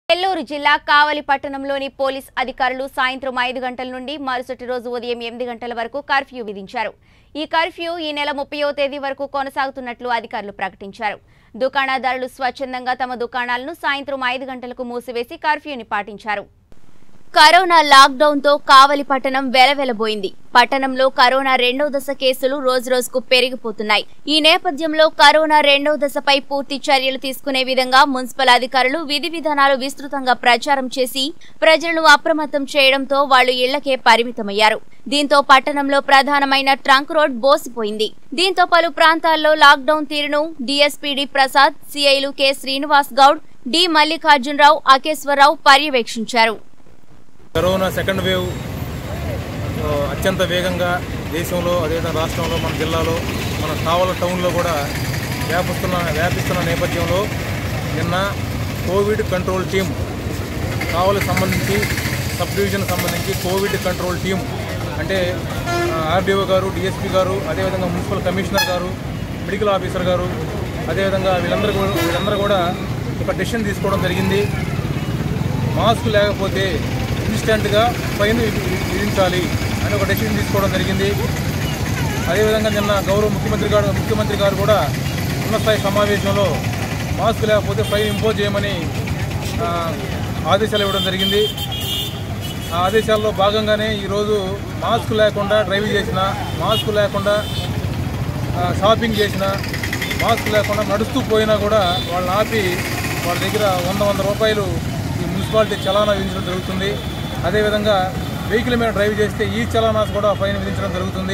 నెల్లూరు జిల్లా కావలి పట్టణంలోని పోలీస్ అధికారులు సాయంత్రం 5 గంటల నుండి మరుసటి రోజు ఉదయం 8 గంటల వరకు కర్ఫ్యూ విధించారు. ఈ కర్ఫ్యూ ఈ నెల 30వ తేదీ వరకు కొనసాగుతున్నట్లు అధికారులు ప్రకటించారు. దుకాణదారులు స్వచ్ఛందంగా తమ దుకాణాలను సాయంత్రం 5 గంటలకు మూసివేసి కర్ఫ్యూని పాటించారు. కరోనా లాక్డౌన్ తో కావలి పట్టణం వెలవెలబోయింది. పట్టణంలో కరోనా రెండవ దశ కేసులు రోజురోజుకు పెరిగిపోతున్నాయి. ఈ నేపథ్యంలో కరోనా రెండవ దశపై పూర్తి చర్యలు తీసుకునే విధంగా మున్సిపల్ అధికారులు విధి విధానాలు విస్తృతంగా ప్రచారం చేసి ప్రజలను అప్రమత్తం చేయడంతో వాళ్లు ఇళ్లకే పరిమితమయ్యారు. దీంతో పట్టణంలో ప్రధానమైన ట్రంక్ రోడ్ బోసిపోయింది. దీంతో పలు ప్రాంతాల్లో లాక్డౌన్ తీరును డీఎస్పీడీ ప్రసాద్, సిఐలు కె శ్రీనివాస్ గౌడ్, డి మల్లికార్జునరావు, అకేశ్వరరావు పర్యవేక్షించారు. కరోనా సెకండ్ వేవ్ అత్యంత వేగంగా దేశంలో అదేవిధంగా రాష్ట్రంలో మన జిల్లాలో మన కావలి టౌన్లో కూడా వ్యాపిస్తున్న నేపథ్యంలో నిన్న కోవిడ్ కంట్రోల్ టీం కావలి సంబంధించి సబ్ డివిజన్ సంబంధించి కోవిడ్ కంట్రోల్ టీం అంటే ఆర్డీఓ గారు, డిఎస్పీ గారు, అదేవిధంగా మున్సిపల్ కమిషనర్ గారు, మెడికల్ ఆఫీసర్ గారు, అదేవిధంగా వీళ్ళందరూ కూడా ఒక డెసిషన్ తీసుకోవడం జరిగింది. మాస్క్ లేకపోతే ఇన్స్టెంట్గా ఫైన్ విధించాలి అని ఒక డెసిషన్ తీసుకోవడం జరిగింది. అదేవిధంగా నిన్న గౌరవ ముఖ్యమంత్రి గారు కూడా ఉన్నతస్థాయి సమావేశంలో మాస్క్ లేకపోతే ఫైన్ ఇంపోజ్ చేయమని ఆదేశాలు ఇవ్వడం జరిగింది. ఆ ఆదేశాల్లో భాగంగానే ఈరోజు మాస్క్ లేకుండా డ్రైవింగ్ చేసిన, మాస్క్ లేకుండా షాపింగ్ చేసిన, మాస్క్ లేకుండా నడుస్తూ పోయినా కూడా వాళ్ళని ఆపి వాళ్ళ దగ్గర 100 రూపాయలు ఈ మున్సిపాలిటీ చలానా విధించడం జరుగుతుంది. అదేవిధంగా వెహికల్ మీద డ్రైవ్ చేస్తే ఈ చలానాస్ కూడా ఫైన్ విధించడం జరుగుతుంది.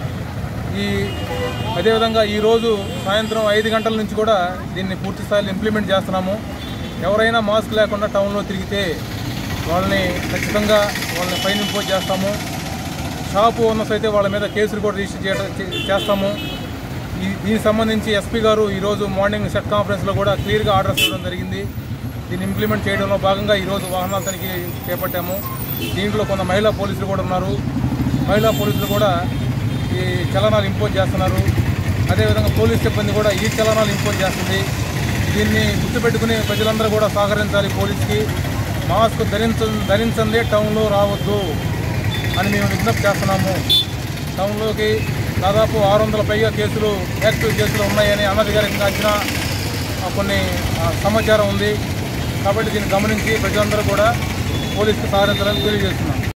అదేవిధంగా ఈరోజు సాయంత్రం 5 గంటల నుంచి కూడా దీన్ని పూర్తి స్థాయిలో ఇంప్లిమెంట్ చేస్తున్నాము. ఎవరైనా మాస్క్ లేకుండా టౌన్లో తిరిగితే వాళ్ళని ఖచ్చితంగా ఫైన్ ఇంపోజ్ చేస్తాము. షాపు ఓనర్స్ అయితే వాళ్ళ మీద కేసులు కూడా రిజిస్టర్ చేస్తాము. దీనికి సంబంధించి ఎస్పీ గారు ఈరోజు మార్నింగ్ సెట్ కాన్ఫరెన్స్లో కూడా క్లియర్గా ఆర్డర్స్ ఇవ్వడం జరిగింది. దీన్ని ఇంప్లిమెంట్ చేయడంలో భాగంగా ఈరోజు వాహనాల తనిఖీ చేపట్టాము. దీంట్లో కొంత మహిళా పోలీసులు కూడా ఉన్నారు. మహిళా పోలీసులు కూడా ఈ చలనాలు ఇంపోజ్ చేస్తున్నారు. అదేవిధంగా పోలీస్ సిబ్బంది కూడా ఈ చలనాలు ఇంపోజ్ చేస్తుంది. దీన్ని గుర్తుపెట్టుకుని ప్రజలందరూ కూడా సహకరించాలి. పోలీస్కి మాస్క్ ధరించందే టౌన్లో రావద్దు అని మేము విజ్ఞప్తి చేస్తున్నాము. టౌన్లోకి దాదాపు 600 పైగా కేసులు, యాక్టివ్ కేసులు ఉన్నాయని అనధికారికంగా అంచనా కొన్ని సమాచారం ఉంది. కాబట్టి దీన్ని గమనించి ప్రజలందరూ కూడా పోలీసుకు సహకరించాలని తెలియజేస్తున్నాం.